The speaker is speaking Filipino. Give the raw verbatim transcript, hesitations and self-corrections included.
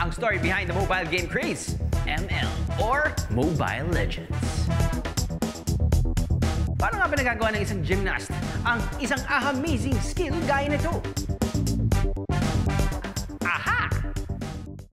ang story behind the mobile game craze, M L or Mobile Legends. Paano nga pinagagawa ng isang gymnast ang isang amazing skill gaya nito?